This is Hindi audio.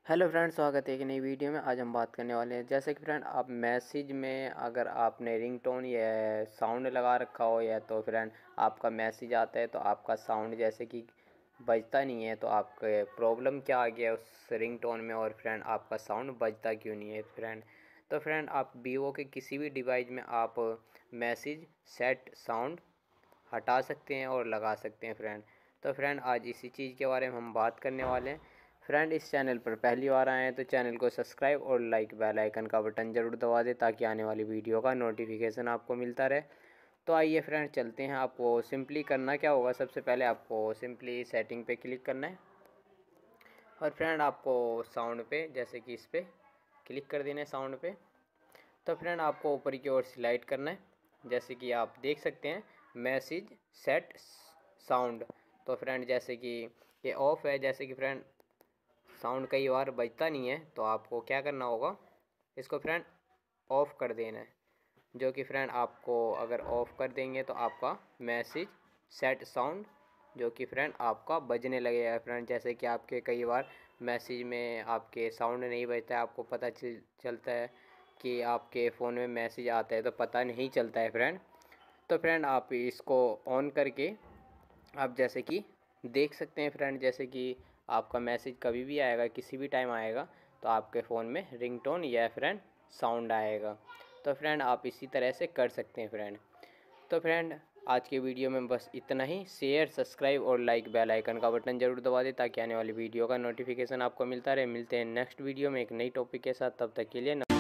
हेलो फ्रेंड, स्वागत है एक नई वीडियो में। आज हम बात करने वाले हैं जैसे कि फ्रेंड आप मैसेज में अगर आपने रिंगटोन या साउंड लगा रखा हो या तो फ्रेंड आपका मैसेज आता है तो आपका साउंड जैसे कि बजता नहीं है, तो आपके प्रॉब्लम क्या आ गया उस रिंगटोन में और फ्रेंड आपका साउंड बजता क्यों नहीं है फ्रेंड। तो फ्रेंड आप वीवो के किसी भी डिवाइस में आप मैसेज सेट साउंड हटा सकते हैं और लगा सकते हैं फ्रेंड। तो फ्रेंड आज इसी चीज़ के बारे में हम बात करने वाले हैं। फ्रेंड इस चैनल पर पहली बार आए हैं तो चैनल को सब्सक्राइब और लाइक बेल आइकन का बटन ज़रूर दबा दें ताकि आने वाली वीडियो का नोटिफिकेशन आपको मिलता रहे। तो आइए फ्रेंड चलते हैं। आपको सिंपली करना क्या होगा, सबसे पहले आपको सिंपली सेटिंग पे क्लिक करना है और फ्रेंड आपको साउंड पे जैसे कि इस पर क्लिक कर देना है साउंड पे। तो फ्रेंड आपको ऊपर की ओर स्लाइड करना है जैसे कि आप देख सकते हैं मैसेज सेट साउंड। तो फ्रेंड जैसे कि ये ऑफ है, जैसे कि फ्रेंड साउंड कई बार बजता नहीं है तो आपको क्या करना होगा, इसको फ्रेंड ऑफ़ कर देना है। जो कि फ्रेंड आपको अगर ऑफ़ कर देंगे तो आपका मैसेज सेट साउंड जो कि फ्रेंड आपका बजने लगेगा फ्रेंड। जैसे कि आपके कई बार मैसेज में आपके साउंड नहीं बजता है, आपको पता चलता है कि आपके फ़ोन में मैसेज आता है तो पता नहीं चलता है फ्रेंड। तो फ्रेंड आप इसको ऑन करके आप जैसे कि देख सकते हैं फ्रेंड, जैसे कि आपका मैसेज कभी भी आएगा, किसी भी टाइम आएगा तो आपके फ़ोन में रिंगटोन या फ्रेंड साउंड आएगा। तो फ्रेंड आप इसी तरह से कर सकते हैं फ्रेंड। तो फ्रेंड आज के वीडियो में बस इतना ही। शेयर सब्सक्राइब और लाइक बेल आइकन का बटन ज़रूर दबा दें ताकि आने वाली वीडियो का नोटिफिकेशन आपको मिलता रहे। मिलते हैं नेक्स्ट वीडियो में एक नई टॉपिक के साथ, तब तक के लिए